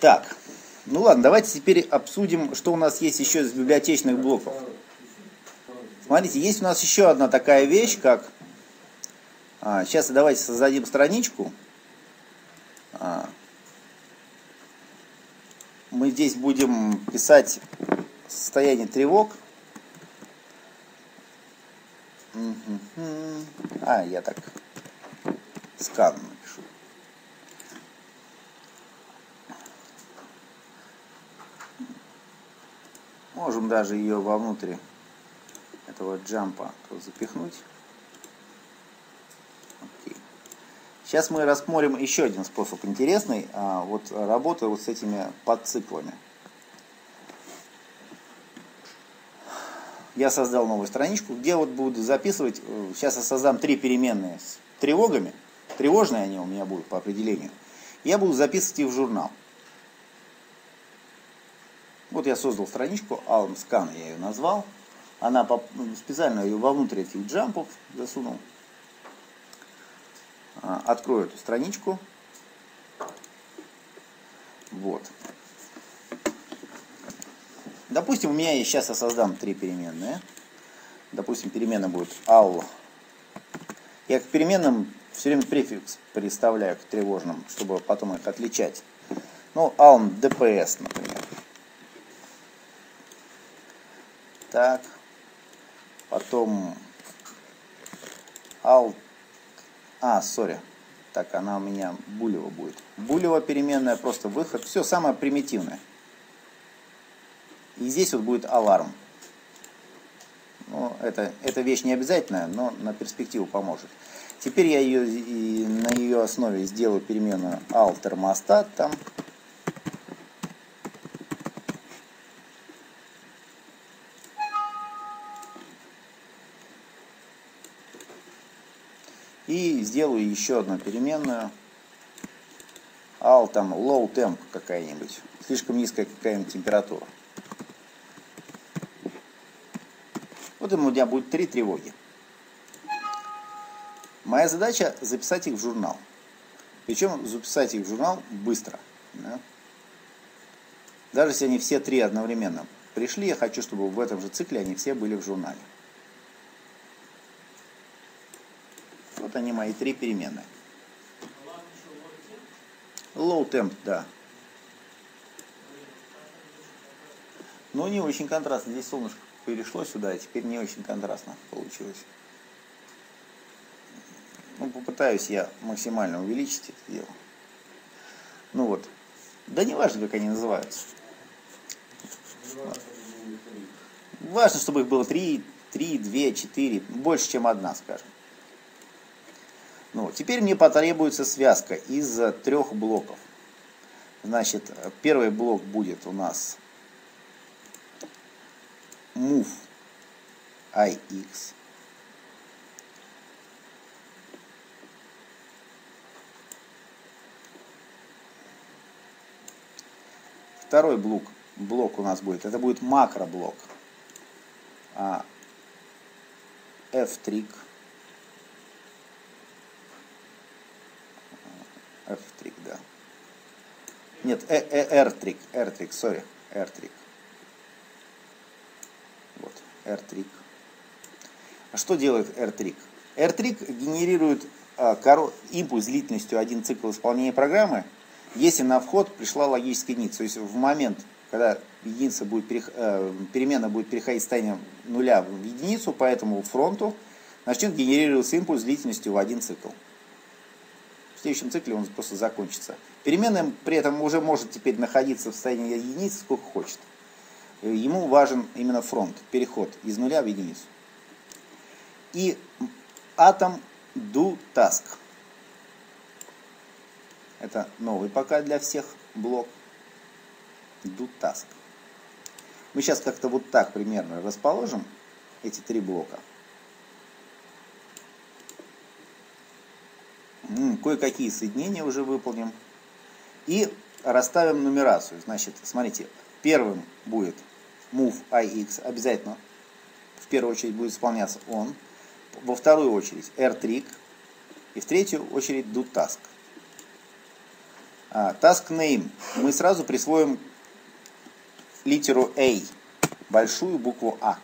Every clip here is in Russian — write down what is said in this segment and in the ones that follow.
Так, ну ладно, давайте теперь обсудим, что у нас есть еще из библиотечных блоков. Смотрите, есть у нас еще одна такая вещь, как... сейчас давайте создадим страничку. Мы здесь будем писать состояние тревог. Я так скан напишу. Можем даже ее вовнутрь этого джампа запихнуть. Окей. Сейчас мы рассмотрим еще один способ интересный, вот работа вот с этими подциклами. Я создал новую страничку, где вот буду записывать, сейчас я создам 3 переменные с тревогами, тревожные они у меня будут по определению, я буду записывать их в журнал. Вот я создал страничку, Alarm Scan я ее назвал, она специально ее вовнутрь этих джампов засунул. Открою эту страничку. Вот. Допустим, у меня есть, сейчас я создам 3 переменные. Допустим, переменная будет all. Я к переменным все время префикс представляю к тревожным, чтобы потом их отличать. Ну, all DPS, например. Так. Потом all. Так, она у меня булева будет. Булева переменная, просто выход. Все самое примитивное. И здесь вот будет аларм. Ну, эта вещь не обязательная, но на перспективу поможет. Теперь я на ее основе сделаю переменную al термостат там. И сделаю еще одну переменную al там low temp какая-нибудь. Слишком низкая какая-нибудь температура. Вот у меня будет 3 тревоги. Моя задача записать их в журнал. Причем записать их в журнал быстро. Да? Даже если они все 3 одновременно пришли, я хочу, чтобы в этом же цикле они все были в журнале. Вот они мои 3 переменные. Low temp, да. Но не очень контрастно. Здесь солнышко перешло сюда, и теперь не очень контрастно получилось. Ну, попытаюсь я максимально увеличить это дело. Ну вот. Да не важно, как они называются. Важно, чтобы их было 3, 2, 4, больше, чем 1, скажем. Ну, теперь мне потребуется связка из 3 блоков. Значит, первый блок будет у нас move ix. Второй блок у нас будет, это будет макроблок. F-trig. F-trig, да. Нет, R-trig, sorry, R-trig. Вот, R-trig. А что делает R-trig? R-trig генерирует импульс длительностью 1 цикл исполнения программы, если на вход пришла логическая единица. То есть в момент, когда переменная будет переходить с состояния нуля в единицу, по этому фронту начнет генерироваться импульс длительностью в 1 цикл. В следующем цикле он просто закончится. Переменная при этом уже может теперь находиться в состоянии единицы сколько хочет. Ему важен именно фронт, переход из нуля в единицу. И atom do task. Это новый пока для всех блок. Do task. Мы сейчас как-то вот так примерно расположим эти 3 блока. Кое-какие соединения уже выполним. И расставим нумерацию. Значит, смотрите, первым будет move ix, обязательно в первую очередь будет исполняться он. Во вторую очередь R-trig. И в третью очередь do task. Task name. Мы сразу присвоим литеру A, большую букву А.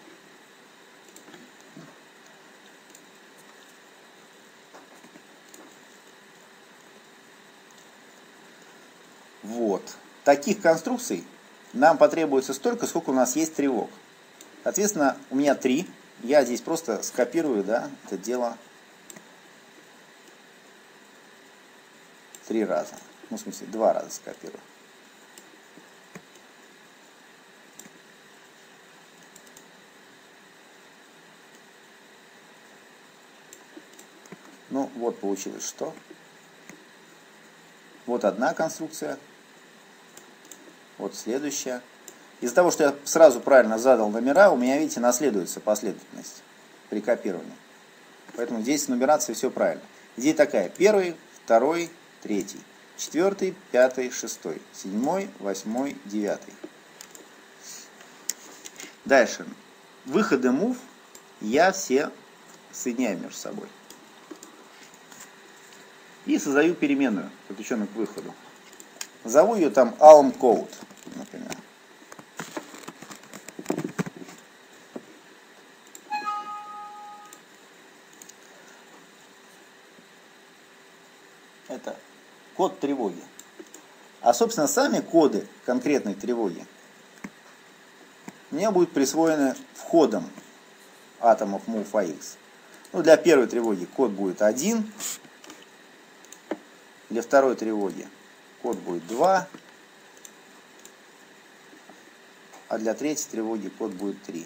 Вот. Таких конструкций нам потребуется столько, сколько у нас есть тревог. Соответственно, у меня 3. Я здесь просто скопирую, да, это дело 3 раза. Ну, в смысле, 2 раза скопирую. Ну, вот получилось что. Вот одна конструкция. Вот следующая. Из-за того, что я сразу правильно задал номера, у меня, видите, наследуется последовательность при копировании. Поэтому здесь с нумерацией все правильно. Идея такая. 1, 2, 3, 4, 5, 6, 7, 8, 9. Дальше. Выходы move я все соединяю между собой. И создаю переменную, подключенную к выходу. Назову ее там alm code, например. Это код тревоги. А, собственно, сами коды конкретной тревоги мне будут присвоены входом атомов move.ax. Ну, для первой тревоги код будет 1. Для второй тревоги код будет 2. А для третьей тревоги код будет 3.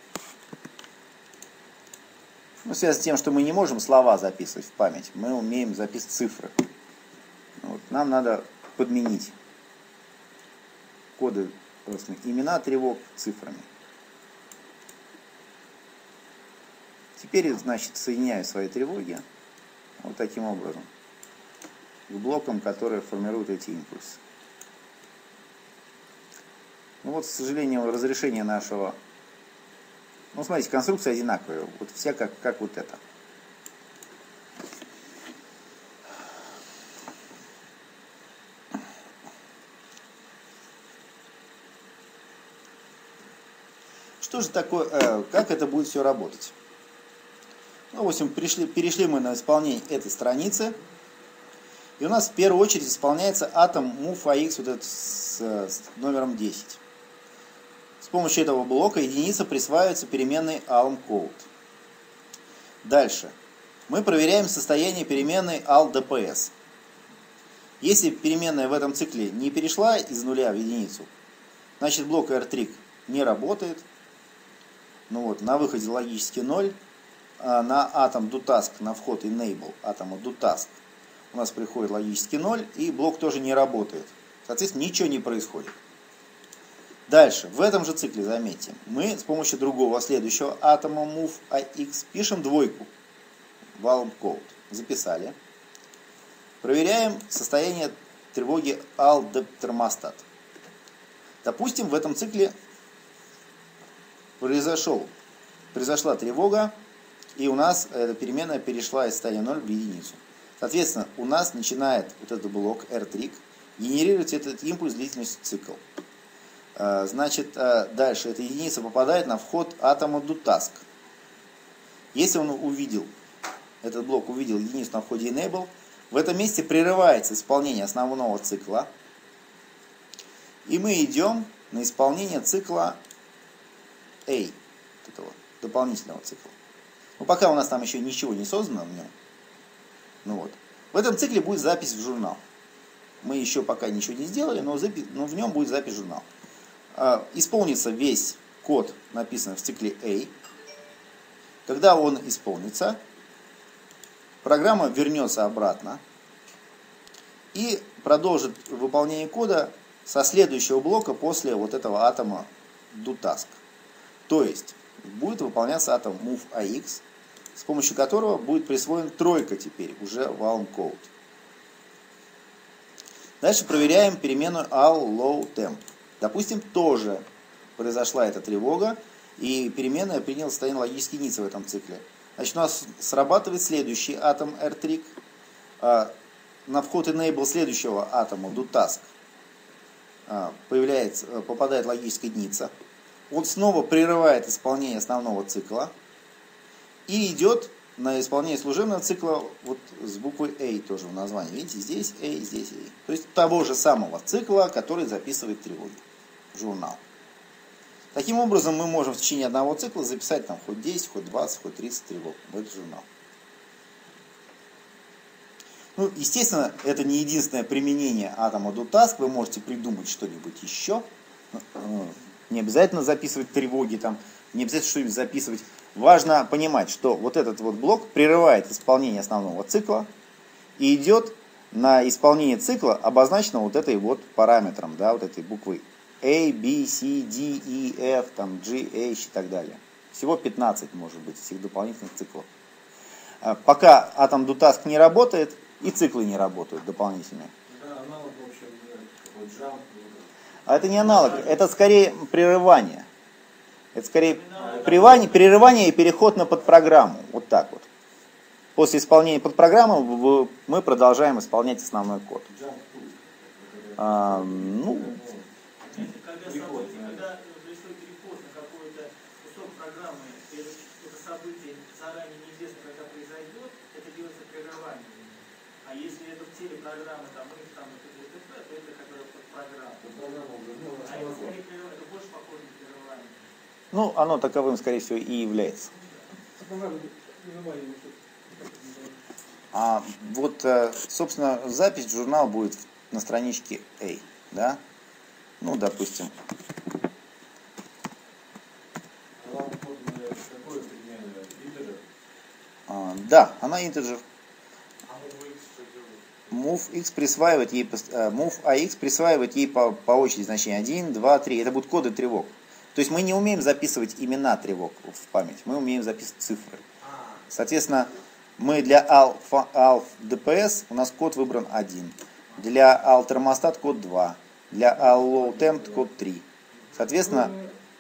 Ну, связано с тем, что мы не можем слова записывать в память. Мы умеем записывать цифры. Вот. Нам надо подменить коды, имена тревог цифрами. Теперь, значит, соединяю свои тревоги вот таким образом к блокам, которые формируют эти импульсы. Ну вот, к сожалению, разрешение нашего... Ну, смотрите, конструкция одинаковая. Вот вся как вот это. Что же такое, как это будет все работать? Ну, в общем, перешли мы на исполнение этой страницы. И у нас в первую очередь исполняется атом move.ax вот этот с номером 10. С помощью этого блока единица присваивается переменной alm code. Дальше. Мы проверяем состояние переменной al.dps. Если переменная в этом цикле не перешла из нуля в единицу, значит блок rtrig не работает. Ну вот, на выходе логически 0. А на атом doTask, на вход enable атома doTask у нас приходит логически 0, и блок тоже не работает. Соответственно, ничего не происходит. Дальше, в этом же цикле, заметьте, мы с помощью другого следующего атома move.ax пишем двойку в alm code. Записали. Проверяем состояние тревоги al.thermostat. Допустим, в этом цикле произошла тревога, и у нас эта переменная перешла из состояния 0 в единицу. Соответственно, у нас начинает вот этот блок rtrig генерировать этот импульс длительностью цикл. Значит, дальше эта единица попадает на вход атома doTask. Если он увидел, этот блок увидел единицу на входе enable, в этом месте прерывается исполнение основного цикла. И мы идем на исполнение цикла A, вот этого дополнительного цикла. Но пока у нас там еще ничего не создано в нем. Ну вот. В этом цикле будет запись в журнал. Мы еще пока ничего не сделали, но в нем будет запись в журнал. Исполнится весь код, написанный в цикле A. Когда он исполнится, программа вернется обратно и продолжит выполнение кода со следующего блока после вот этого атома doTask. То есть будет выполняться атом move.ax, с помощью которого будет присвоен тройка теперь уже в alm code. Дальше проверяем переменную al.low.temp. Допустим, тоже произошла эта тревога, и переменная приняла состояние логической единицы в этом цикле. Значит, у нас срабатывает следующий атом rtrig. на вход enable следующего атома doTask попадает логическая единица, он снова прерывает исполнение основного цикла и идет на исполнение служебного цикла вот с буквой A тоже в названии. Видите, здесь A, здесь A. То есть того же самого цикла, который записывает тревоги в журнал. Таким образом, мы можем в течение одного цикла записать там хоть 10, хоть 20, хоть 30 тревог в этот журнал. Ну, естественно, это не единственное применение атома doTask. Вы можете придумать что-нибудь еще. Не обязательно записывать тревоги, там, не обязательно что-нибудь записывать. Важно понимать, что вот этот вот блок прерывает исполнение основного цикла и идет на исполнение цикла, обозначенного вот этой вот параметром, да, вот этой буквой A, B, C, D, E, F, там, G, H и так далее. Всего 15 может быть этих дополнительных циклов. Пока атом doTask не работает, и циклы не работают дополнительные. Да, аналог, в общем, такой jump. А это не аналог, это скорее прерывание. Это скорее прерывание и переход на подпрограмму. Вот так вот. После исполнения подпрограммы мы продолжаем исполнять основной код. Ну, Когда происходит переход на какой-то кусок программы, это событие заранее неизвестно, когда произойдет, это делается прерыванием. А если это в теле программы, там, их там, то это как бы подпрограмма. А это больше похоже на прерывание. ну, оно таковым, скорее всего, и является. А вот, собственно, запись в журнал будет на страничке A, да? Ну, допустим. Да, она integer. Move присваивает ей, move AX присваивает ей по очереди значение 1, 2, 3. Это будут коды тревог. То есть мы не умеем записывать имена тревог в память, мы умеем записывать цифры. Соответственно, мы для ALF DPS у нас код выбран 1. Для AL термостат код 2. Для AL low temp код 3. Соответственно...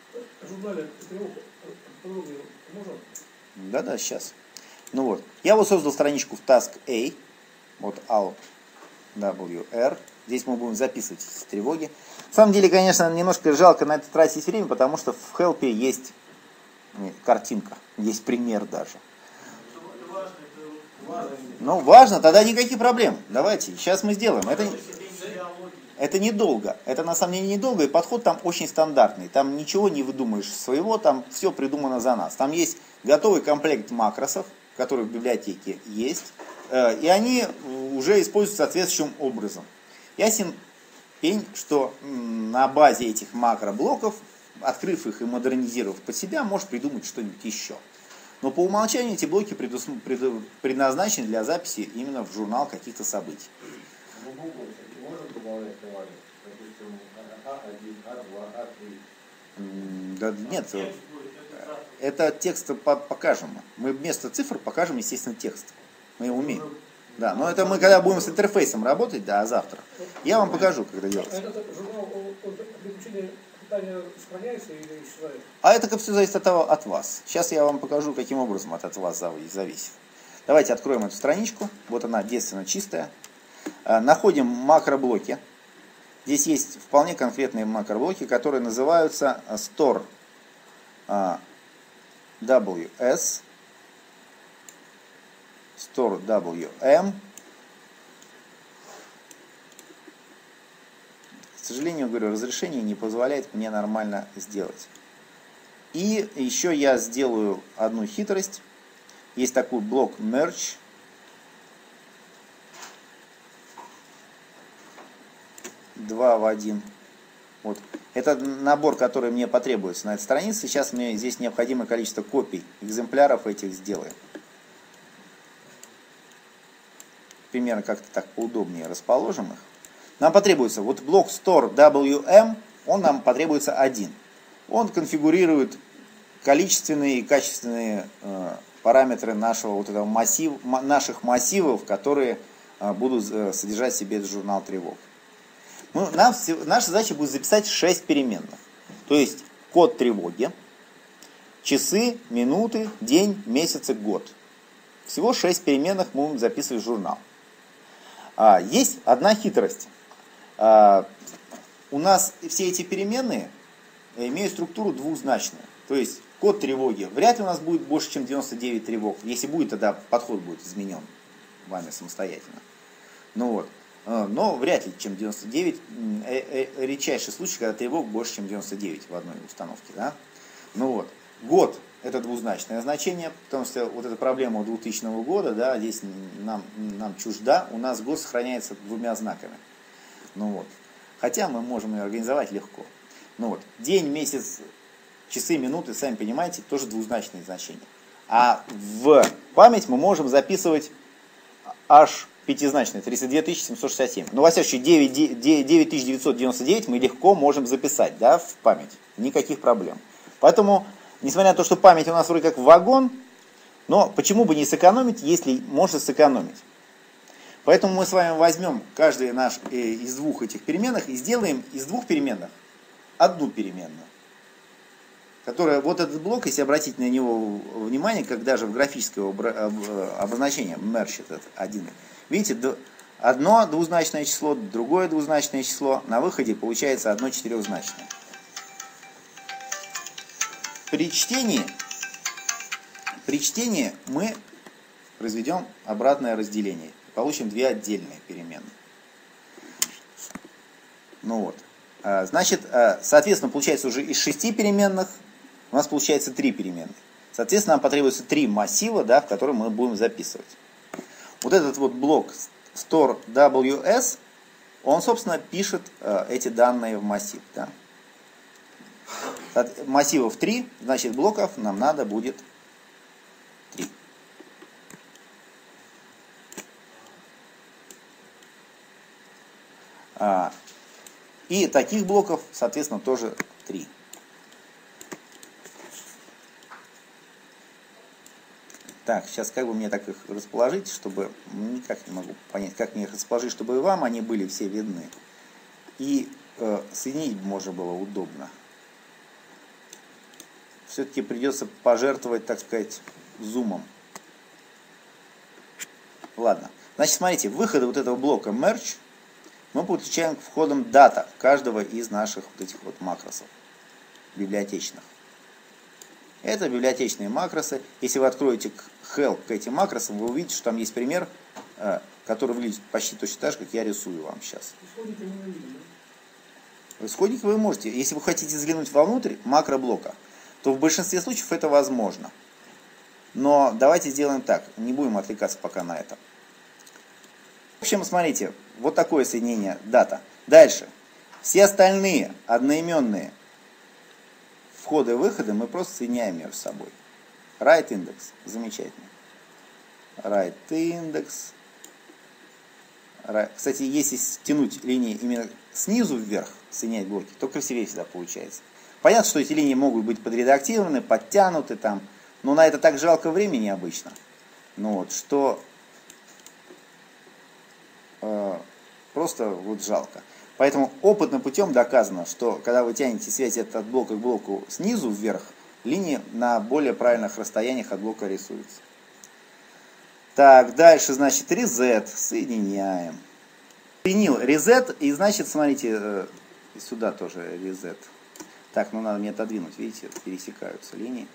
Да, сейчас. Ну вот. Я вот создал страничку в task A. Вот AL WR. Здесь мы будем записывать тревоги. На самом деле, конечно, немножко жалко на это тратить время, потому что в help есть картинка. Есть пример даже. Ну, важно, тогда никаких проблем. Давайте, сейчас мы сделаем. Это недолго. Это на самом деле недолго, и подход там очень стандартный. Там ничего не выдумаешь своего, там все придумано за нас. Там есть готовый комплект макросов, которые в библиотеке есть, и они уже используются соответствующим образом. Ясен пень, что на базе этих макроблоков, открыв их и модернизировав под себя, можешь придумать что-нибудь еще. Но по умолчанию эти блоки предназначены для записи именно в журнал каких-то событий. Да, нет, это текст покажем. Мы вместо цифр покажем, естественно, текст. Мы умеем. Да, но это мы когда будем с интерфейсом работать, да, завтра. Я вам покажу, когда делать. А это все зависит от вас. Сейчас я вам покажу, каким образом это от вас зависит. Давайте откроем эту страничку. Вот она, девственно чистая. Находим макроблоки. Здесь есть вполне конкретные макроблоки, которые называются store WS, store WM. К сожалению, говорю, разрешение не позволяет мне нормально сделать. И еще я сделаю одну хитрость. Есть такой блок merge. Два в один. Вот. Это набор, который мне потребуется на этой странице. Сейчас мне здесь необходимое количество копий экземпляров этих сделаем. Примерно как-то так поудобнее расположим их. Нам потребуется вот блок store WM, он нам потребуется один. Он конфигурирует количественные и качественные параметры нашего вот этого наших массивов, которые будут содержать в себе этот журнал тревог. Наша задача будет записать 6 переменных. То есть код тревоги, часы, минуты, день, месяц и год. Всего 6 переменных мы будем записывать в журнал. Есть одна хитрость. У нас все эти переменные имеют структуру двузначную. То есть код тревоги вряд ли у нас будет больше, чем 99 тревог. Если будет, тогда подход будет изменен вами самостоятельно. Но вряд ли, чем 99. Редчайший случай, когда тревог больше, чем 99 в одной установке. Да? Год — это двузначное значение, потому что вот эта проблема 2000 года, да, здесь нам чужда. У нас год сохраняется двумя знаками. Хотя мы можем ее организовать легко. День, месяц, часы, минуты, сами понимаете, тоже двузначные значения. А в память мы можем записывать аж пятизначные, 32 767. Во всяком случае, 9999 мы легко можем записать, да, в память. Никаких проблем. Поэтому, несмотря на то, что память у нас вроде как вагон, но почему бы не сэкономить, если можно сэкономить? Поэтому мы с вами возьмем каждый наш из двух этих переменных и сделаем из двух переменных одну переменную. Которая, вот этот блок, если обратить на него внимание, как даже в графическое обозначение, merge этот один. Видите, одно двузначное число, другое двузначное число, на выходе получается одно четырехзначное. При чтении мы произведем обратное разделение. Получим две отдельные переменные. Значит, соответственно, получается уже из 6 переменных у нас получается 3 переменные. Соответственно, нам потребуется 3 массива, да, в которые мы будем записывать. Вот этот вот блок store ws, он, собственно, пишет эти данные в массив. Да. Массивов 3, значит, блоков нам надо будет 3. И таких блоков, соответственно, тоже 3. Так, сейчас как бы мне так их расположить, чтобы... Никак не могу понять, как мне их расположить, чтобы и вам они были все видны. И соединить можно было удобно. Все-таки придется пожертвовать, так сказать, зумом. Ладно. Значит, смотрите, выходы вот этого блока merge мы подключаем к входам дата каждого из наших вот этих вот макросов библиотечных. Это библиотечные макросы. Если вы откроете help к этим макросам, вы увидите, что там есть пример, который выглядит почти точно так же, как я рисую вам сейчас. Исходники вы можете. Если вы хотите взглянуть вовнутрь макроблока, то в большинстве случаев это возможно. Но давайте сделаем так. Не будем отвлекаться пока на это. В общем, смотрите, вот такое соединение дата. Дальше. Все остальные одноименные входы и выходы мы просто соединяем между собой. Write index. Замечательно. Write index. Кстати, если стянуть линии именно снизу вверх, соединять блоки, то красивее всегда получается. Понятно, что эти линии могут быть подредактированы, подтянуты там, но на это так жалко времени обычно. Что просто вот жалко. Поэтому опытным путем доказано, что когда вы тянете связь от блока к блоку снизу вверх, линии на более правильных расстояниях от блока рисуются. Так, дальше, значит, reset. Соединяем. Соединил reset, и значит, смотрите, сюда тоже reset. Так, надо мне отодвинуть, видите, пересекаются линии.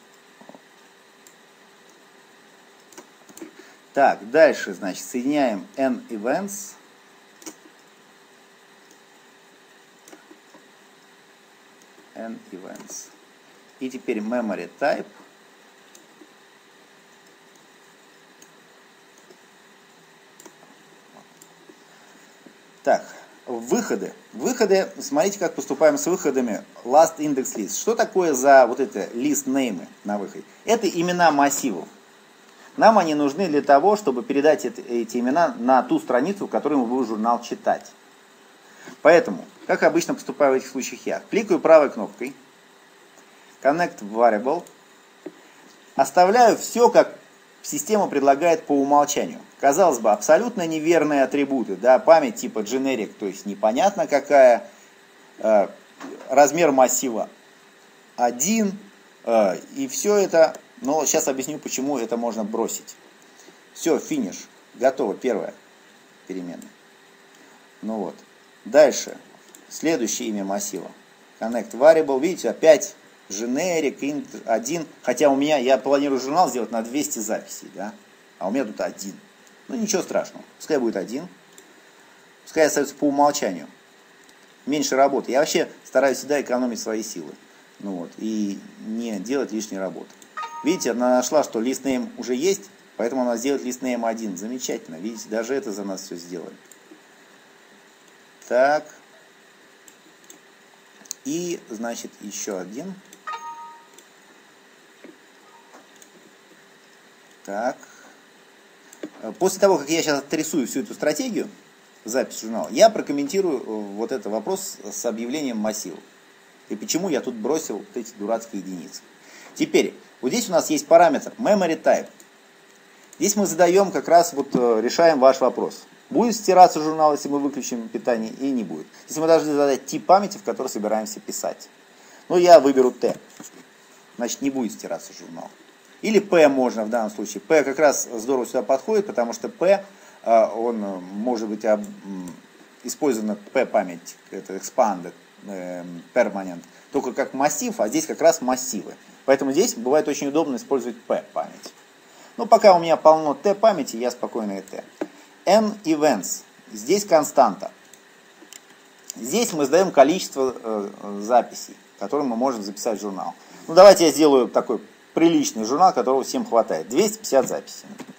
Так, дальше, значит, соединяем n events. N events. И теперь memory type. Так, выходы. Выходы, смотрите, как поступаем с выходами last index list. Что такое за вот это list name на выходе? Это имена массивов. Нам они нужны для того, чтобы передать эти имена на ту страницу, в которой мы будем журнал читать. Поэтому, как обычно поступаю в этих случаях я, кликаю правой кнопкой, Connect Variable, оставляю все, как система предлагает по умолчанию. Казалось бы, абсолютно неверные атрибуты, да, память типа generic, то есть непонятно какая, размер массива 1, и все это, но сейчас объясню, почему это можно бросить. Все, финиш, готово, первое переменной. Ну вот. Дальше. Следующее имя массива. Connect variable. Видите, опять generic, int 1. Хотя у меня, я планирую журнал сделать на 200 записей, да? А у меня тут 1. Ну ничего страшного. Пускай будет 1. Пускай остается по умолчанию. Меньше работы. Я вообще стараюсь всегда экономить свои силы. Ну вот. И не делать лишней работы. Видите, она нашла, что listname уже есть, поэтому она сделает listname 1. Замечательно. Видите, даже это за нас все сделали. Так. И, значит, еще один. Так. После того, как я сейчас отрисую всю эту стратегию, запись журнала, я прокомментирую вот этот вопрос с объявлением массива. И почему я тут бросил вот эти дурацкие единицы. Теперь, вот здесь у нас есть параметр memory type. Здесь мы задаем как раз, вот решаем ваш вопрос. Будет стираться журнал, если мы выключим питание, и не будет. Если мы должны задать тип памяти, в который собираемся писать. Ну, я выберу T. Значит, не будет стираться журнал. Или P можно в данном случае. P как раз здорово сюда подходит, потому что P, он может быть использована P-память, это expanded, permanent, только как массив, а здесь как раз массивы. Поэтому здесь бывает очень удобно использовать P-память. Но пока у меня полно T-памяти, я спокойно и T. N events. Здесь константа. Здесь мы задаем количество записей, которые мы можем записать в журнал. Ну, давайте я сделаю такой приличный журнал, которого всем хватает. 250 записей, например.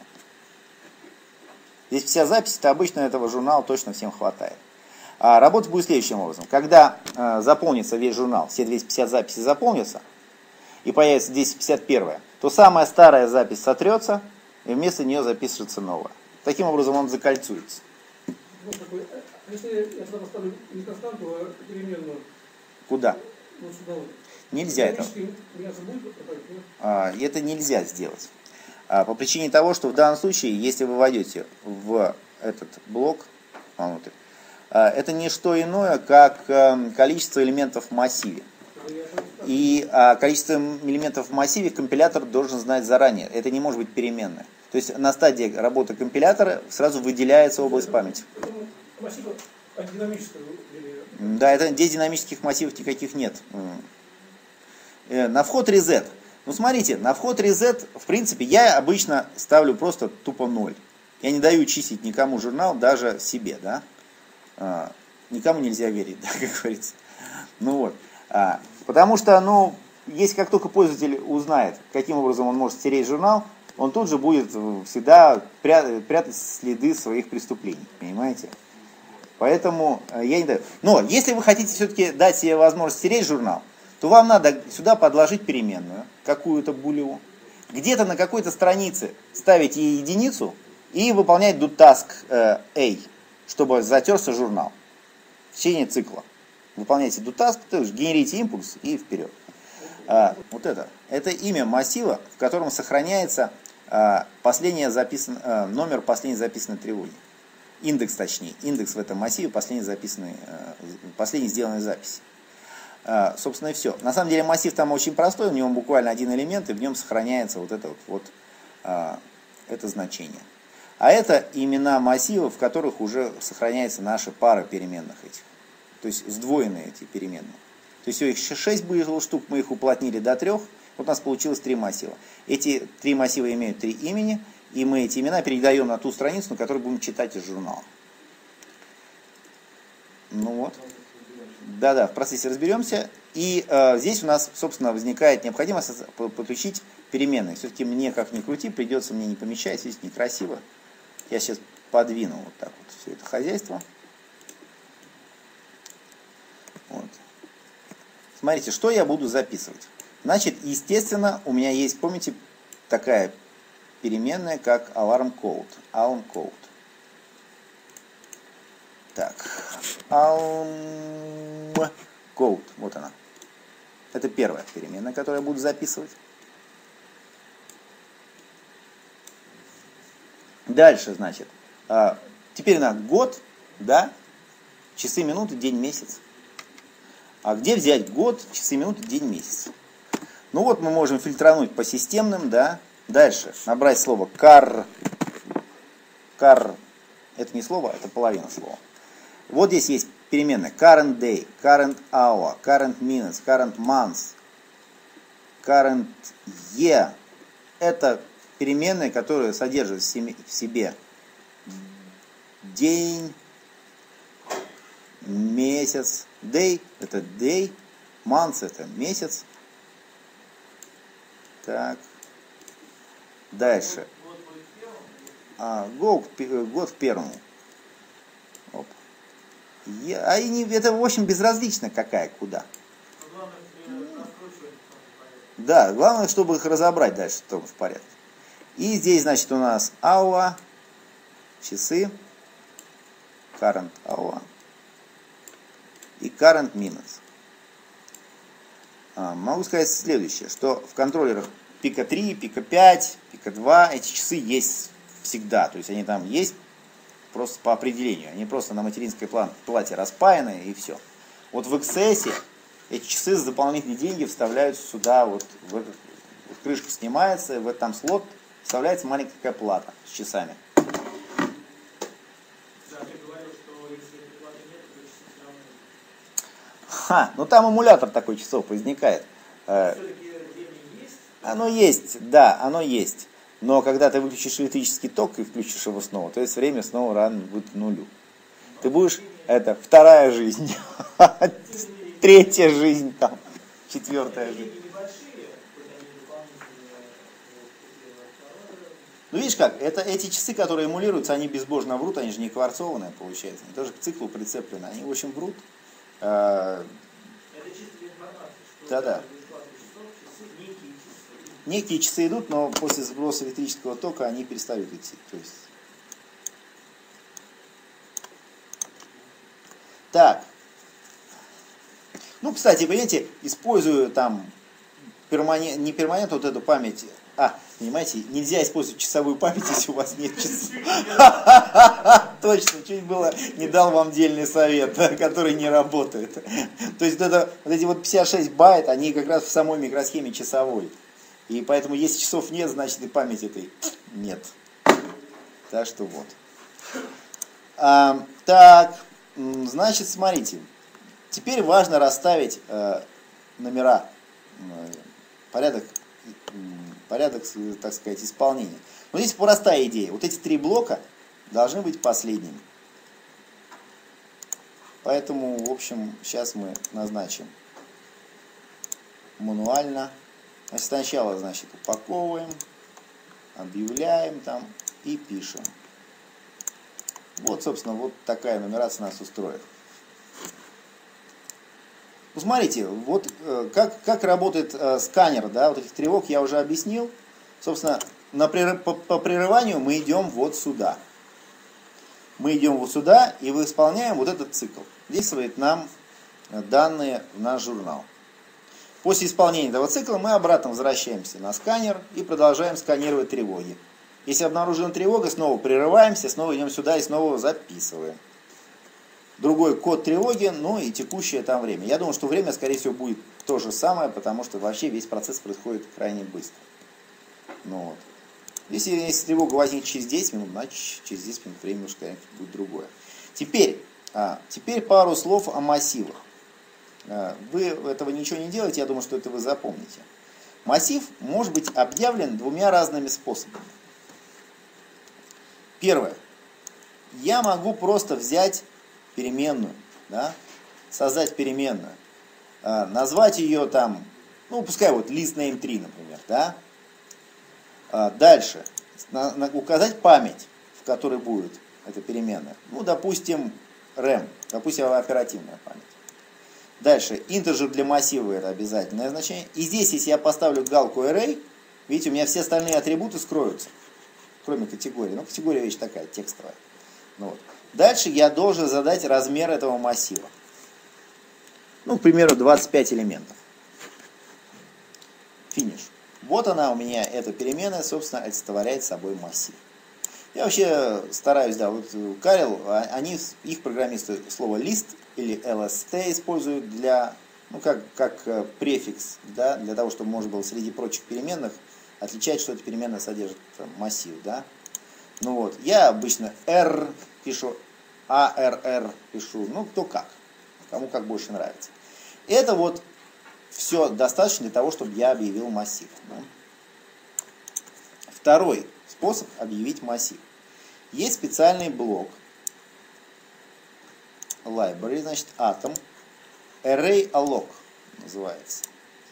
250 записей, это обычно этого журнала точно всем хватает. А работать будет следующим образом. Когда заполнится весь журнал, все 250 записей заполнятся, и появится 251, то самая старая запись сотрется, и вместо нее запишется новая. Таким образом он закольцуется. Если я сюда поставлю не константу, а переменную. Куда? Вот сюда вот. Нельзя это. Это нельзя сделать. По причине того, что в данном случае, если вы войдете в этот блок внутрь, это не что иное, как количество элементов в массиве. И количество элементов в массиве компилятор должен знать заранее. Это не может быть переменное. То есть на стадии работы компилятора сразу выделяется область памяти. Да, это здесь динамических массивов никаких нет. На вход reset. Ну смотрите, на вход reset, в принципе, я обычно ставлю просто тупо 0. Я не даю чистить никому журнал, даже себе, да. Никому нельзя верить, да, как говорится. Ну вот. Потому что, ну, если как только пользователь узнает, каким образом он может стереть журнал, он тут же будет всегда прятать следы своих преступлений, понимаете? Поэтому я не даю. Но если вы хотите все-таки дать себе возможность стереть журнал, то вам надо сюда подложить переменную, какую-то булеву. Где-то на какой-то странице ставить ей единицу и выполнять dotask A, чтобы затерся журнал в течение цикла. Выполняйте dotask, то есть генерите импульс и вперед. Вот это имя массива, в котором сохраняется номер последней записанной тревоги. Индекс, точнее. Индекс в этом массиве последней сделанной записи. Собственно и все. На самом деле массив там очень простой, у него буквально один элемент, и в нем сохраняется вот это значение. А это имена массивов, в которых уже сохраняется наша пара переменных этих. То есть сдвоенные эти переменные. То есть их 6 было штук, мы их уплотнили до 3. Вот у нас получилось 3 массива. Эти 3 массива имеют 3 имени, и мы эти имена передаем на ту страницу, на которой будем читать из журнала. Ну вот. Да-да, в процессе разберемся. И здесь у нас, собственно, возникает необходимость подключить переменные. Все-таки мне, как ни крути, придется мне не помещать, здесь некрасиво. Я сейчас подвину вот так вот все это хозяйство. Вот. Смотрите, что я буду записывать. Значит, естественно, у меня есть, помните, такая переменная, как alarm code. Alarm code. Так, alarm code. Вот она. Это первая переменная, которую я буду записывать. Дальше, значит, теперь на год, да, часы, минуты, день, месяц. А где взять год, часы, минуты, день, месяц? Ну вот мы можем фильтрануть по системным, да. Дальше набрать слово car Это не слово, это половина слова. Вот здесь есть переменная current day, current hour, current minutes, current month, current year. Это переменные, которые содержат в себе день, месяц. Day это day, month это месяц. Так. Дальше. Год к первому. Оп. Это, в общем, безразлично какая, куда. Да, главное, чтобы их разобрать дальше в том же порядке. И здесь, значит, у нас hour, часы, current hour и current minutes. Могу сказать следующее, что в контроллерах пика 3, пика 5, пика 2 эти часы есть всегда. То есть они там есть просто по определению. Они просто на материнской плате распаяны и все. Вот в XS эти часы за дополнительные деньги вставляются сюда, вот в этот, вот крышка снимается, в этом слот вставляется маленькая такая плата с часами. Ну там эмулятор такой часов возникает. Оно есть, да, оно есть. Но когда ты выключишь электрический ток и включишь его снова, то есть время снова равно будет нулю. Ты будешь, это вторая жизнь, третья жизнь, там, четвертая жизнь. Ну видишь как, это эти часы, которые эмулируются, они безбожно врут, они же не кварцованные, получается. Они тоже к циклу прицеплены, они очень врут. Это чистая информация, что Да-да. некие часы. Некие часы идут, но после сброса электрического тока они перестают идти. То есть... Так. Ну, кстати, понимаете, использую там не перманент, вот эту память. Понимаете, нельзя использовать часовую память, если у вас нет часов. Точно, чуть было не дал вам дельный совет, который не работает. То есть вот эти вот 56 байт, они как раз в самой микросхеме часовой. И поэтому если часов нет, значит и памяти этой нет. Так что вот. Так, значит, смотрите. Теперь важно расставить номера, порядок, так сказать, исполнения. Но здесь простая идея. Вот эти 3 блока должны быть последними. Поэтому, в общем, сейчас мы назначим мануально. Значит, сначала, значит, упаковываем, объявляем там и пишем. Вот, собственно, вот такая нумерация нас устроит. Ну, смотрите, вот как работает сканер, да, вот этих тревог я уже объяснил. Собственно, по прерыванию мы идем вот сюда. Мы идем вот сюда и исполняем вот этот цикл. Действует нам данные в наш журнал. После исполнения этого цикла мы обратно возвращаемся на сканер и продолжаем сканировать тревоги. Если обнаружена тревога, снова прерываемся, снова идем сюда и снова записываем. Другой код тревоги, ну и текущее там время. Я думаю, что время, скорее всего, будет то же самое, потому что вообще весь процесс происходит крайне быстро. Ну, вот. Если тревога возникнет через 10 минут, значит через 10 минут время уже, конечно, будет другое. Теперь пару слов о массивах. Вы этого ничего не делаете, я думаю, что это вы запомните. Массив может быть объявлен 2 разными способами. Первое. Я могу просто взять переменную, да, создать переменную, назвать ее там, ну, пускай вот list name 3, например, да. Дальше. Указать память, в которой будет эта переменная. Ну, допустим, RAM, допустим, оперативная память. Дальше, интеджер для массива это обязательное значение. И здесь, если я поставлю галку array, видите, у меня все остальные атрибуты скроются, кроме категории. Ну, категория вещь такая, текстовая. Ну, вот. Дальше я должен задать размер этого массива. Ну, к примеру, 25 элементов. Финиш. Вот она у меня, эта переменная, собственно, олицетворяет собой массив. Я вообще стараюсь, да, вот Карел, их программисты слово list или lst используют для, ну, как префикс, да, для того, чтобы можно было среди прочих переменных отличать, что эта переменная содержит массив, да. Ну вот, я обычно R пишу, ARR пишу, ну кто как, кому как больше нравится. Это вот все достаточно для того, чтобы я объявил массив. Да? Второй способ объявить массив. Есть специальный блок library, значит, atom, array alloc называется.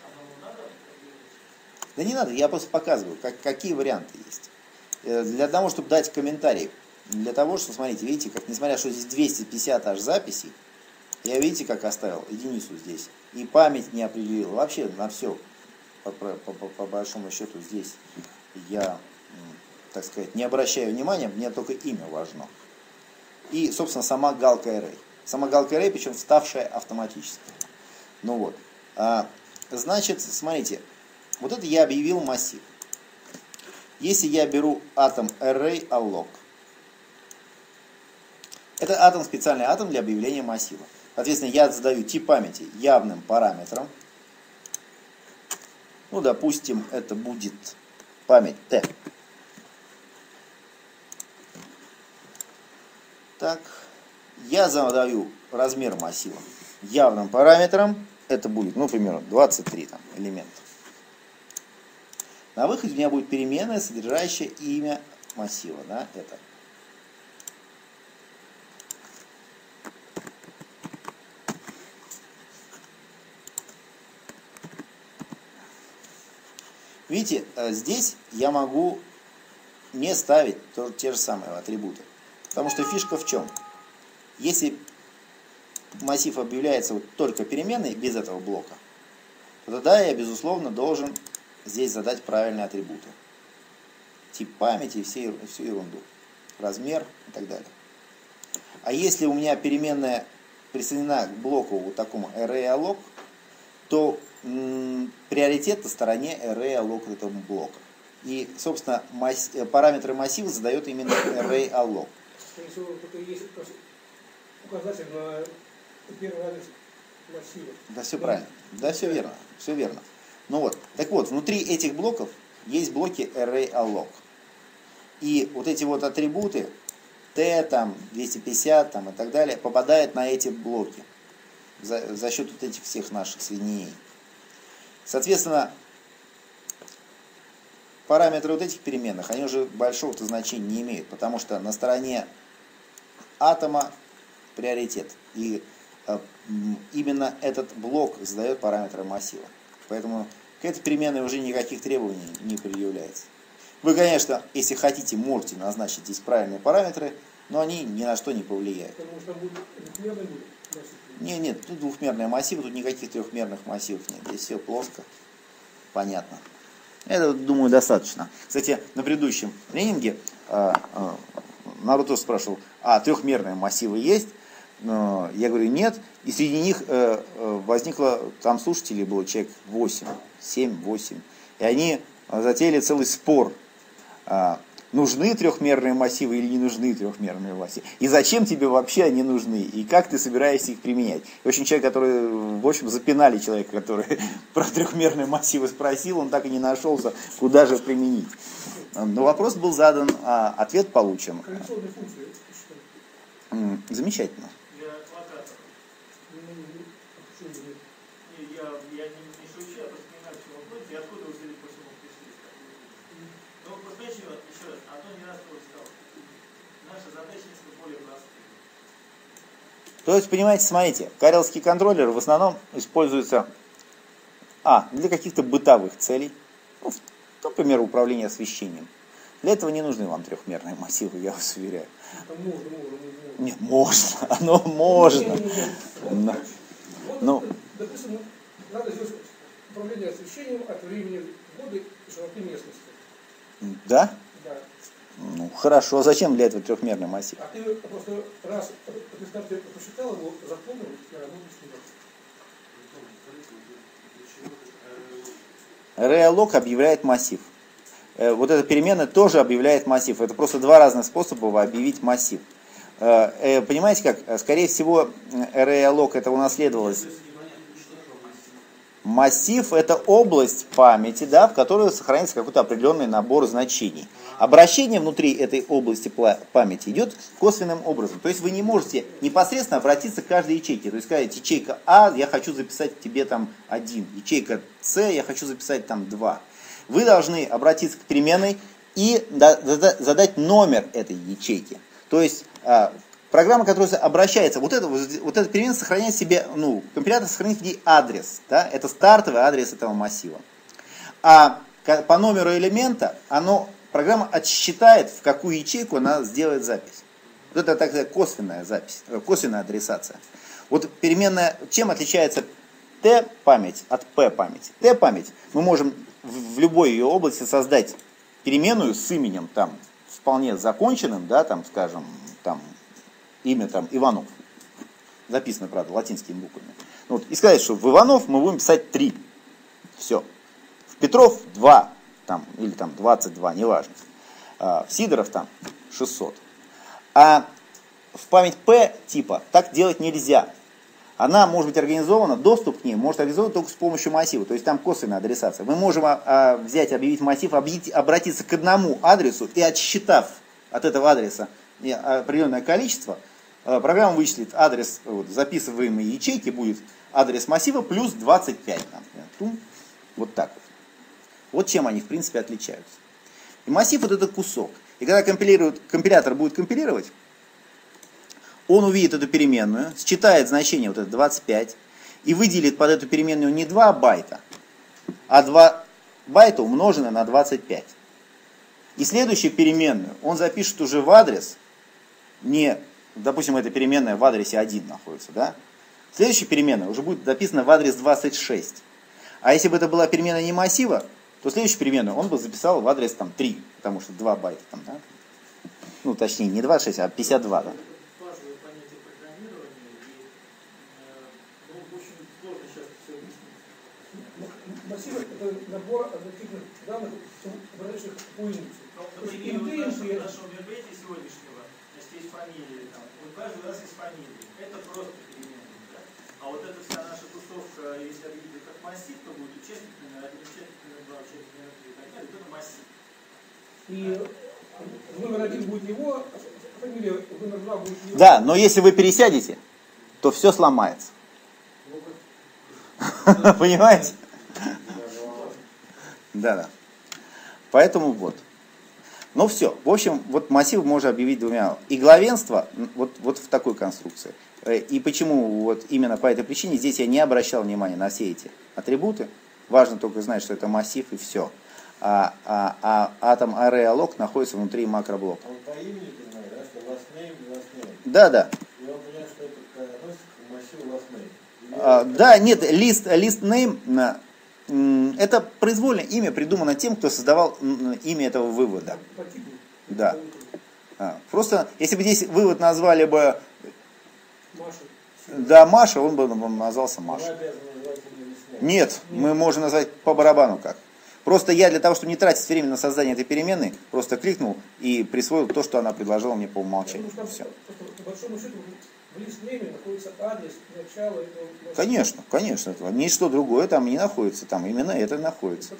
Да не надо, я просто показываю, какие варианты есть. Для того, чтобы дать комментарий, для того, что, смотрите, видите, как несмотря что здесь 250 аж записей, я, видите, как оставил единицу здесь. И память не определил. Вообще на все, по большому счету, здесь я, так сказать, не обращаю внимания, мне только имя важно. И, собственно, сама галка array. Сама галка array, причем вставшая автоматически. Ну вот. Значит, смотрите, вот это я объявил массив. Если я беру атом array alloc, это атом, специальный атом для объявления массива. Соответственно, я задаю тип памяти явным параметром. Ну, допустим, это будет память T. Так, я задаю размер массива явным параметром. Это будет, ну, примерно 23 там, элемента. На выходе у меня будет переменная, содержащая имя массива. Да, это. Видите, здесь я могу не ставить те же самые атрибуты. Потому что фишка в чем? Если массив объявляется вот только переменной, без этого блока, то тогда я, безусловно, должен здесь задать правильные атрибуты. Тип памяти и всю ерунду. Размер и так далее. А если у меня переменная присоединена к блоку вот такому array alloc, то приоритет на стороне array alloc этого блока. И, собственно, параметры массива задает именно array alloc. Если только есть указатель на первый адрес массива. Да, все правильно. Да, все верно. Все верно. Ну вот. Так вот, внутри этих блоков есть блоки array alloc. И вот эти вот атрибуты T, там, 250 там, и так далее попадают на эти блоки за счет вот этих всех наших соединений. Соответственно, параметры вот этих переменных, они уже большого-то значения не имеют, потому что на стороне атома приоритет. И именно этот блок задает параметры массива. Поэтому к этой переменной уже никаких требований не предъявляется. Вы, конечно, если хотите, можете назначить здесь правильные параметры, но они ни на что не повлияют. Потому что будет двухмерный будет массив. Нет, тут двухмерные массивы, тут никаких трехмерных массивов нет. Здесь все плоско, понятно. Это, думаю, достаточно. Кстати, на предыдущем тренинге народ тоже спрашивал, трехмерные массивы есть? Я говорю, нет. И среди них возникло, там слушателей было человек 8, 7-8. И они затеяли целый спор. Нужны трехмерные массивы или не нужны трехмерные массивы? И зачем тебе вообще они нужны? И как ты собираешься их применять? В общем, человек, который, в общем, запинали человека, который про трехмерные массивы спросил, он так и не нашелся, куда же применить. Но вопрос был задан, ответ получен. Корреляционные функции. Замечательно. Для локаторов. Я не шучу, я просто понимаю, что вы ходите, и откуда вы взяли, почему пришли. Ну, вот знаете, еще раз, Антон не раз сказал, наша задача несколько более простая. То есть, понимаете, смотрите, карелский контроллер в основном используется для каких-то бытовых целей, ну, например, управление освещением. Для этого не нужны вам трехмерные массивы, я вас уверяю. Можно. Нет, можно, оно можно. Вот, допустим, надо сделать управление освещением от времени года и широты местности. Да? Да. Ну, хорошо. А зачем для этого трехмерный массив? А ты просто раз ты посчитал его, запомнил и работаешь с ним. Array alloc объявляет массив. Вот эта переменная тоже объявляет массив. Это просто два разных способа объявить массив. Понимаете как? Скорее всего, array alloc это унаследовалось. Массив — это область памяти, да, в которой сохраняется какой-то определенный набор значений. Обращение внутри этой области памяти идет косвенным образом. То есть вы не можете непосредственно обратиться к каждой ячейке. То есть сказать, ячейка А, я хочу записать тебе там 1. Ячейка С, я хочу записать там 2. Вы должны обратиться к переменной и задать номер этой ячейки. То есть программа, которая обращается, вот эта переменная сохраняет в себе, компилятор сохранит в ней адрес. Да? Это стартовый адрес этого массива. А по номеру элемента программа отсчитает, в какую ячейку она сделает запись. Вот это такая косвенная запись, косвенная адресация. Вот переменная, чем отличается Т-память от П-памяти? Т-память мы можем в любой ее области создать переменную с именем там вполне законченным, да, там, скажем, там, имя там Иванов. Записано, правда, латинскими буквами. Вот, и сказать, что в Иванов мы будем писать 3. Все. В Петров 2. Там, или там 22, неважно. В Сидоров там 600. А в память П типа так делать нельзя. Она может быть организована, доступ к ней может организован только с помощью массива. То есть там косвенная адресация. Мы можем взять, объявить массив, обратиться к одному адресу и, отсчитав от этого адреса определенное количество, программа вычислит адрес записываемой ячейки, будет адрес массива плюс 25. Например. Вот так вот. Вот чем они в принципе отличаются. И массив вот это кусок. И когда компилятор будет компилировать, он увидит эту переменную, считает значение вот это 25 и выделит под эту переменную не 2 байта, а 2 байта умноженное на 25. И следующую переменную он запишет уже в адрес, допустим, эта переменная в адресе 1 находится, да? Следующая переменная уже будет записана в адрес 26. А если бы это была переменная не массива, то следующую переменную он бы записал в адрес там 3, потому что 2 байта там, да? Точнее, не 26, а 52, да? Базовое понятие программирования, и очень сложно сейчас все объяснить. Массив — это набор относительных данных, обладающих по индексу. Например, в нашем веб-бете сегодняшнего, есть фамилия, у каждого раз есть фамилия. Это просто переменная. Да? А вот эта вся наша тусовка, если объявить как массив, то будет участник номер 1, участник номер 2, участник номер 3 и так далее. Это массив. И номер 1 будет его, фамилия номер 2 будет его. Да, но если вы пересядете, то все сломается. Понимаете? Да. Поэтому вот. Ну все. В общем, вот массив можно объявить двумя. И главенство вот в такой конструкции. И почему вот именно по этой причине здесь я не обращал внимания на все эти атрибуты. Важно только знать, что это массив и все. А атом array alloc находится внутри макроблока. Он по имени ты знаешь, да, что last name. Да. И он понимает, что это относится к массиву last name. Да, нет, list name это произвольное имя, придумано тем, кто создавал имя этого вывода. Да. Просто, если бы здесь вывод назвали бы Маша, он бы назвался Маша. Нет, мы можем назвать по барабану как. Просто я для того, чтобы не тратить время на создание этой переменной, просто кликнул и присвоил то, что она предложила мне по умолчанию. Все. По большому счету, в лист-нейме находится адрес начала этого. Конечно. Ничто другое там не находится, там именно это находится.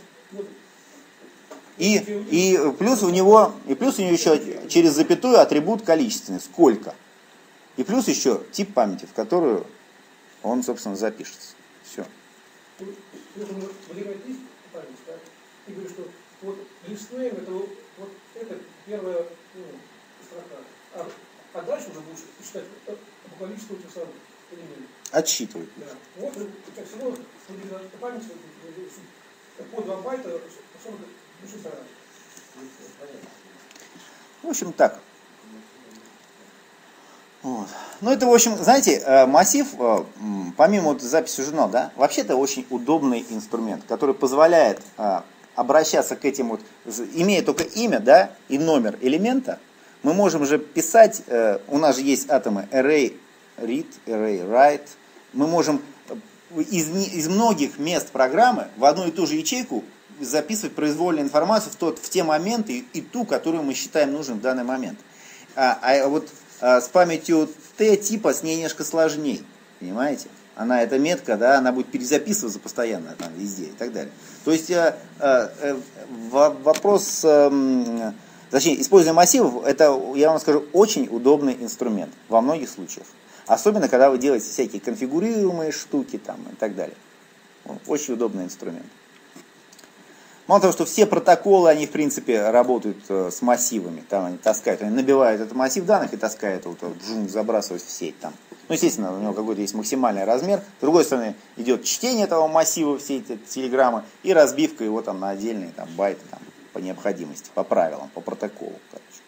И плюс у него еще через запятую атрибут количественный, сколько. И плюс еще тип памяти, в которую он, собственно, запишется. Все. И говорю, что вот лист-нейм это первая строка. А дальше уже будешь считать по количеству этих самых элементов. Отсчитывать. Да. Вот, как всего, память по 2 байта, 40 души сара. В общем, так. Вот. Ну, это, в общем, знаете, массив, помимо записи в журнал, да, вообще-то очень удобный инструмент, который позволяет обращаться к этим имея только имя, да, и номер элемента, мы можем же писать, у нас же есть атомы array read, array write, мы можем из многих мест программы в одну и ту же ячейку записывать произвольную информацию в те моменты и ту, которую мы считаем нужным в данный момент. А вот с памятью Т-типа с ней немножко сложнее, понимаете? Она, эта метка, да, она будет перезаписываться постоянно там везде и так далее. То есть вопрос, точнее, использование массивов, это, я вам скажу, очень удобный инструмент во многих случаях. Особенно, когда вы делаете всякие конфигурируемые штуки там, и так далее. Очень удобный инструмент. Мало того, что все протоколы, они, в принципе, работают с массивами. Там они таскают, они набивают этот массив данных и таскают, забрасывают в сеть там. Ну, естественно, у него какой-то есть максимальный размер. С другой стороны, идет чтение этого массива, все эти телеграммы, и разбивка его там на отдельные там, байты там, по необходимости, по правилам, по протоколу. Короче.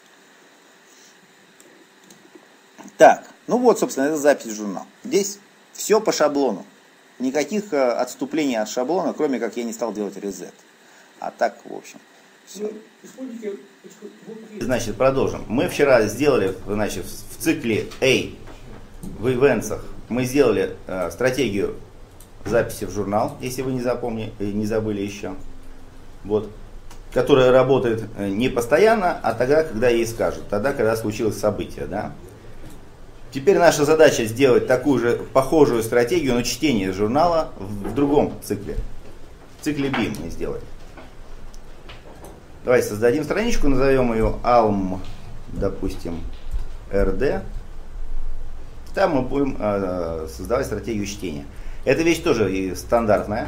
Так, ну вот, собственно, это запись в журнал. Здесь все по шаблону. Никаких отступлений от шаблона, кроме как я не стал делать резет. А так, в общем, все. Значит, продолжим. Мы вчера сделали, значит, в цикле A, в ивентсах, мы сделали стратегию записи в журнал, если вы не забыли еще. Вот. Которая работает не постоянно, а тогда, когда ей скажут. Тогда, когда случилось событие, да. Теперь наша задача сделать такую же похожую стратегию, но чтение журнала в другом цикле. В цикле B мы сделаем. Давайте создадим страничку, назовем ее alm, допустим, rd. Там мы будем создавать стратегию чтения. Эта вещь тоже стандартная.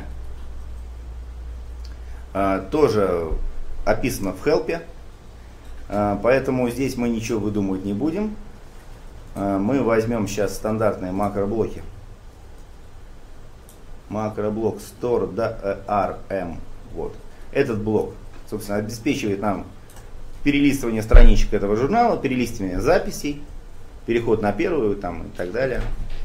Тоже описана в help. Поэтому здесь мы ничего выдумывать не будем. Мы возьмем сейчас стандартные макроблоки. Макроблок store.rm. Вот. Этот блок, собственно, обеспечивает нам перелистывание страничек этого журнала, перелистывание записей, переход на первую там, и так далее.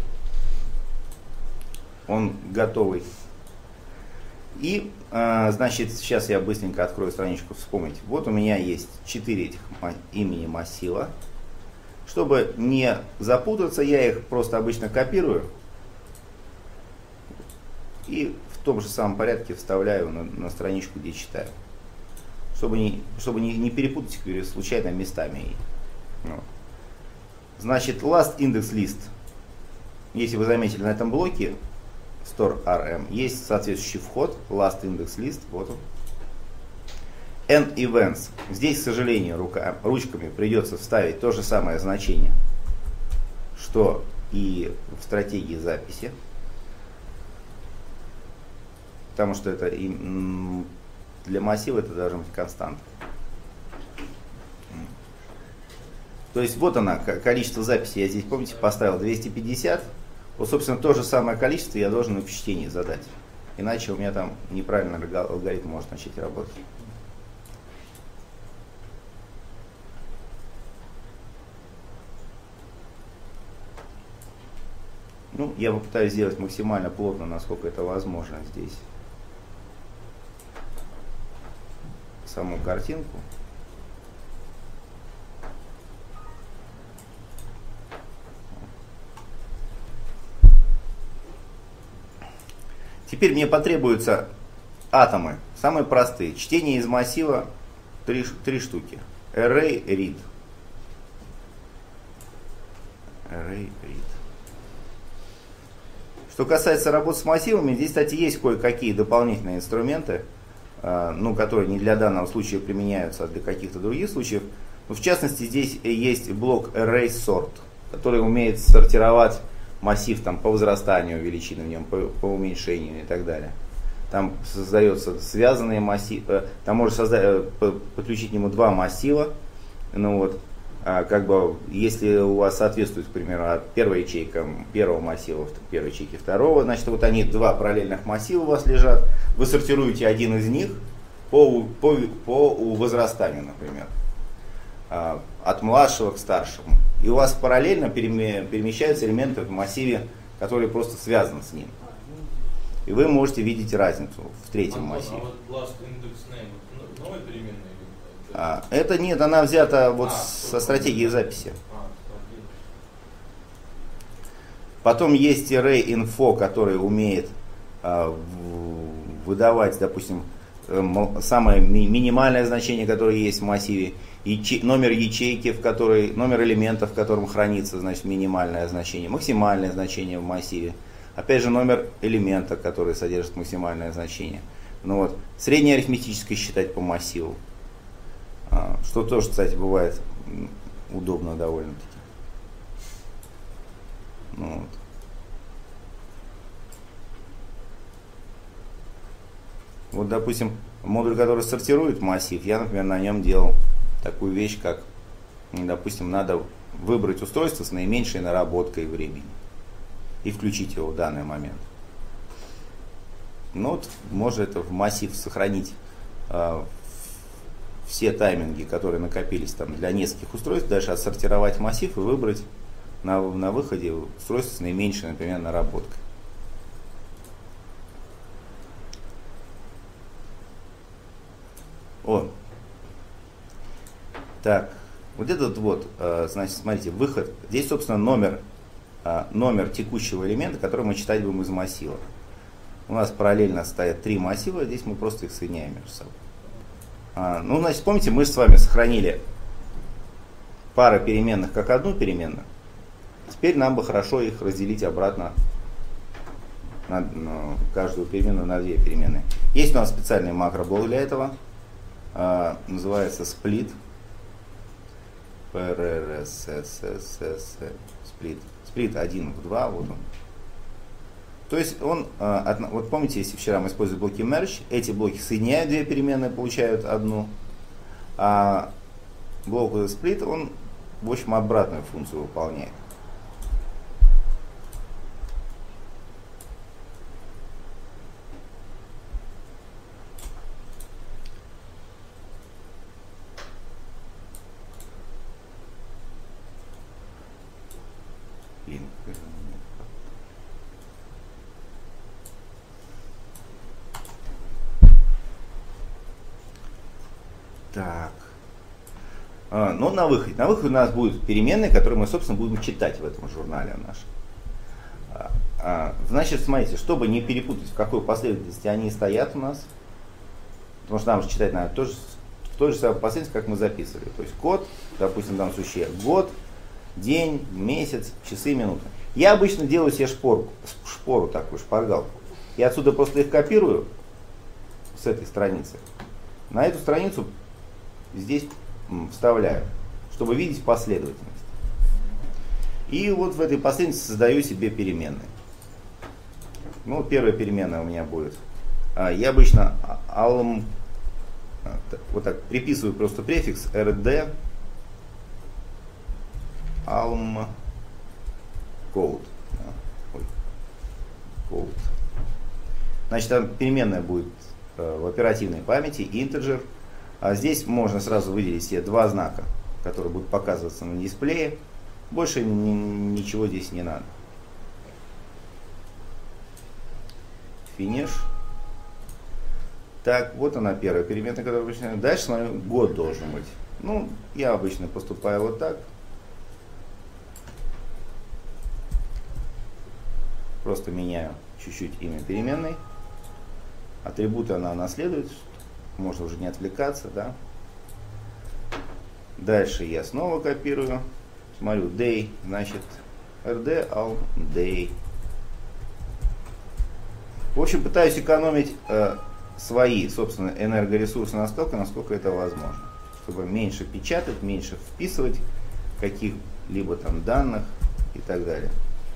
Он готовый. И, значит, сейчас я быстренько открою страничку, вспомните. Вот у меня есть 4 этих имени массива. Чтобы не запутаться, я их просто обычно копирую и в том же самом порядке вставляю на страничку, где читаю. Чтобы не перепутать случайно местами. Вот. Значит, last index list. Если вы заметили, на этом блоке store.rm есть соответствующий вход, last index list, вот он. End events. Здесь, к сожалению, ручками придется вставить то же самое значение, что и в стратегии записи. Потому что это для массива это должна быть константа. То есть вот она, количество записей я здесь, помните, поставил 250. Вот, собственно, то же самое количество я должен и в чтении задать. Иначе у меня там неправильный алгоритм может начать работать. Ну, я попытаюсь сделать максимально плотно, насколько это возможно здесь. Саму картинку. Теперь мне потребуются атомы, самые простые. Чтение из массива 3 штуки. Array, read. Array, read. Что касается работы с массивами, здесь, кстати, есть кое-какие дополнительные инструменты, которые не для данного случая применяются, а для каких-то других случаев. В частности, здесь есть блок Array Sort, который умеет сортировать массив там, по возрастанию величины в нем, по уменьшению и так далее. Там создается связанные массивы, там можно подключить к нему 2 массива. Если у вас соответствует, к примеру, первая ячейка первого массива, первой ячейки второго, значит, вот они 2 параллельных массива у вас лежат. Вы сортируете один из них по возрастанию, например, от младшего к старшему. И у вас параллельно перемещаются элементы в массиве, которые просто связаны с ним. И вы можете видеть разницу в третьем массиве. А вот last index name, новая переменная? Это нет, она взята вот со стратегии записи. Потом есть array info, который умеет выдавать, допустим, самое минимальное значение, которое есть в массиве, номер ячейки, номер элементов, в котором хранится, значит, минимальное значение, максимальное значение в массиве. Опять же, номер элемента, который содержит максимальное значение. Ну вот, среднее арифметическое считать по массиву. Что тоже, кстати, бывает удобно довольно-таки. Ну вот. Вот, допустим, модуль, который сортирует массив, я, например, на нем делал такую вещь, как, допустим, надо выбрать устройство с наименьшей наработкой времени и включить его в данный момент. Ну вот, можно это в массив сохранить все тайминги, которые накопились там для нескольких устройств, дальше отсортировать массив и выбрать на выходе устройство с наименьшей, например, наработкой. Так, вот этот вот, значит, смотрите, выход. Здесь, собственно, номер текущего элемента, который мы читать будем из массива. У нас параллельно стоят три массива, здесь мы просто их соединяем между собой. Ну, значит, помните, мы с вами сохранили пары переменных как одну переменную. Теперь нам бы хорошо их разделить обратно на каждую переменную на две переменные. Есть у нас специальный макроблок для этого. Называется split. Split 1 в 2, вот он. То есть он, вот помните, если вчера мы использовали блоки merge, эти блоки соединяют две переменные, получают одну, а блок split, он, в общем, обратную функцию выполняет. Так. Ну, на выходе. На выходе у нас будут переменные, которые мы, собственно, будем читать в этом журнале нашем. Значит, смотрите, чтобы не перепутать, в какой последовательности они стоят у нас, потому что нам же читать надо тоже в той же самой последовательности, как мы записывали. То есть код, допустим, в данном случае год, день, месяц, часы, минуты. Я обычно делаю себе шпору такую, шпаргалку. Я отсюда просто их копирую с этой страницы. На эту страницу здесь вставляю, чтобы видеть последовательность. И вот в этой последовательности создаю себе переменные. Ну, первая переменная у меня будет. Я обычно вот так приписываю просто префикс rd alm code. Code. Значит, там переменная будет в оперативной памяти, integer. А здесь можно сразу выделить себе два знака, которые будут показываться на дисплее. Больше ничего здесь не надо. Finish. Так, вот она первая переменная, которая обычно. Дальше, смотрю, год должен быть. Ну, я обычно поступаю вот так. Просто меняю чуть-чуть имя переменной. Атрибуты она наследует. Можно уже не отвлекаться, да. Дальше я снова копирую. Смотрю, day, значит, rd al day. В общем, пытаюсь экономить свои, собственно, энергоресурсы настолько, насколько это возможно. Чтобы меньше печатать, меньше вписывать каких-либо там данных и так далее.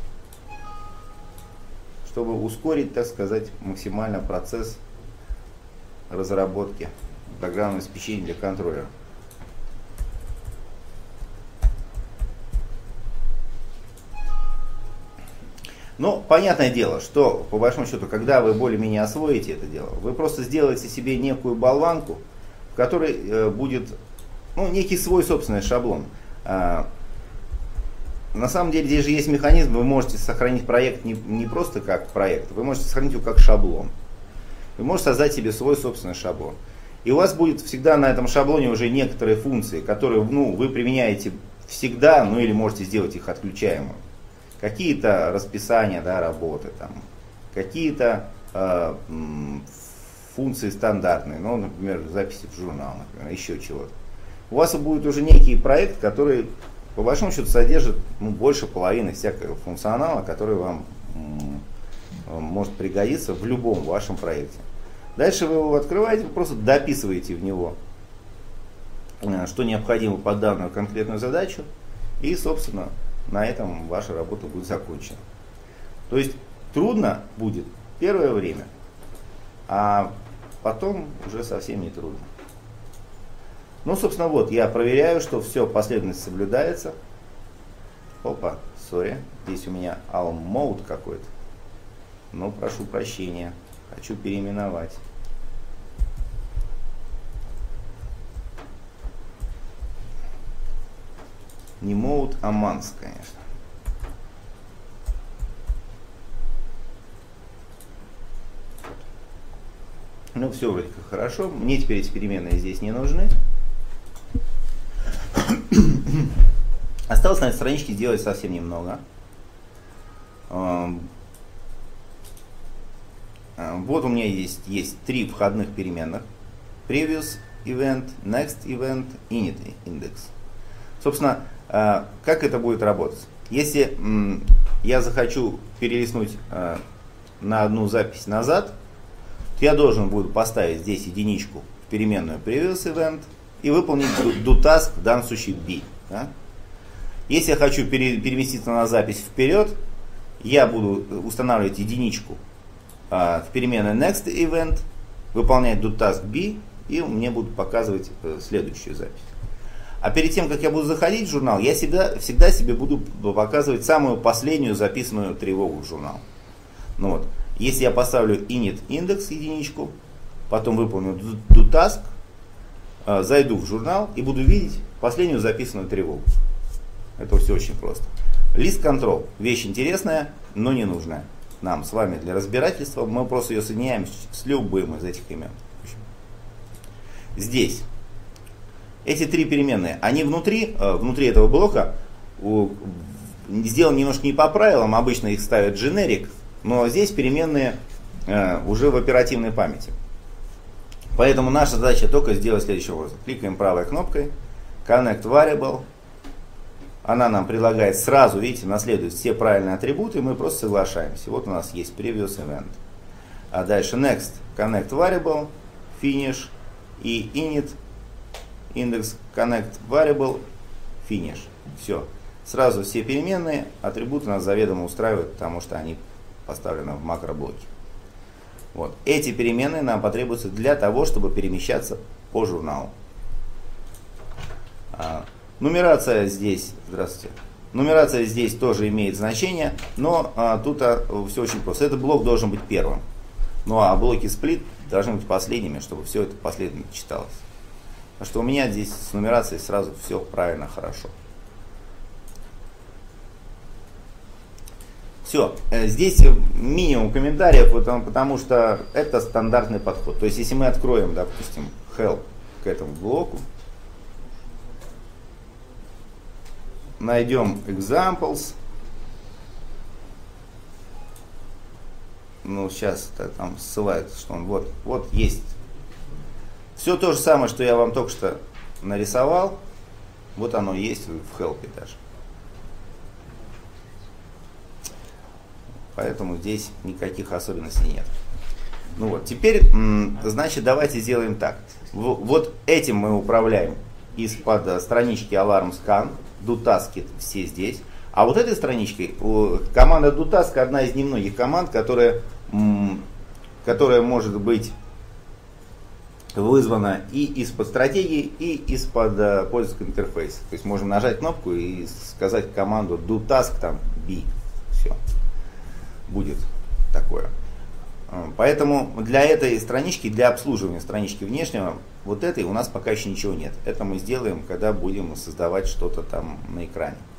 Чтобы ускорить, так сказать, максимально процесс разработки программного обеспечения для контроллера. Но понятное дело, что по большому счету, когда вы более-менее освоите это дело, вы просто сделаете себе некую болванку, в которой будет некий свой собственный шаблон. На самом деле здесь же есть механизм, вы можете сохранить проект не просто как проект, вы можете сохранить его как шаблон. Вы можете создать себе свой собственный шаблон. И у вас будет всегда на этом шаблоне уже некоторые функции, которые вы применяете всегда, или можете сделать их отключаемыми. Какие-то расписания, да, работы, какие-то функции стандартные, например, записи в журнал, например, еще чего-то. У вас будет уже некий проект, который по большому счету содержит больше половины всякого функционала, который вам может пригодиться в любом вашем проекте. Дальше вы его открываете, вы просто дописываете в него, что необходимо под данную конкретную задачу, и, собственно, на этом ваша работа будет закончена. То есть трудно будет первое время, а потом уже совсем не трудно. Ну, собственно, вот, я проверяю, что все, последовательность соблюдается. Опа, сори, здесь у меня Alm Mode какой-то. Но прошу прощения, хочу переименовать. Не Mode, а Months, конечно. Ну, все вроде как хорошо. Мне теперь эти переменные здесь не нужны. Осталось на этой страничке сделать совсем немного. Вот у меня есть 3 входных переменных. Previous event, next event, init index. Собственно, как это будет работать? Если я захочу перелистнуть на одну запись назад, то я должен буду поставить здесь единичку в переменную previous event и выполнить do task, в данном случае b. Да? Если я хочу переместиться на запись вперед, я буду устанавливать единичку в переменную next event, выполнять do task b, и мне будут показывать следующую запись. А перед тем, как я буду заходить в журнал, я всегда себе буду показывать самую последнюю записанную тревогу в журнал. Ну вот. Если я поставлю init index единичку, потом выполню do task, зайду в журнал и буду видеть последнюю записанную тревогу. Это все очень просто. List control. Вещь интересная, но не нужная нам с вами для разбирательства. Мы просто ее соединяем с любым из этих имен. Здесь эти 3 переменные, они внутри этого блока сделаны немножко не по правилам. Обычно их ставят generic, но здесь переменные уже в оперативной памяти. Поэтому наша задача только сделать следующим образом. Кликаем правой кнопкой, Connect Variable. Она нам предлагает сразу, видите, наследует все правильные атрибуты, и мы просто соглашаемся. Вот у нас есть Previous Event. А дальше Next, Connect Variable, Finish и Init, Index, Connect Variable, Finish. Все. Сразу все переменные атрибуты нас заведомо устраивают, потому что они поставлены в макроблоке. Вот. Эти переменные нам потребуются для того, чтобы перемещаться по журналу. Нумерация здесь, здравствуйте. Нумерация здесь тоже имеет значение, но тут все очень просто. Этот блок должен быть первым. Ну а блоки сплит должны быть последними, чтобы все это последовательно читалось. Так что у меня здесь с нумерацией сразу все правильно, хорошо. Все, здесь минимум комментариев, потому что это стандартный подход. То есть, если мы откроем, допустим, help к этому блоку, найдем examples, ну, сейчас там ссылается, что он вот есть. Все то же самое, что я вам только что нарисовал, вот оно есть в help даже. Поэтому здесь никаких особенностей нет. Ну вот, теперь, значит, давайте сделаем так. Вот этим мы управляем из-под странички Alarm Scan, do task все здесь. А вот этой страничкой, команда do task одна из немногих команд, которая может быть вызвана и из-под стратегии, и из-под пользовательского интерфейса. То есть можем нажать кнопку и сказать команду do task там b. Все. Будет такое. Поэтому для этой странички, для обслуживания странички внешнего, вот этой у нас пока еще ничего нет. Это мы сделаем, когда будем создавать что-то там на экране.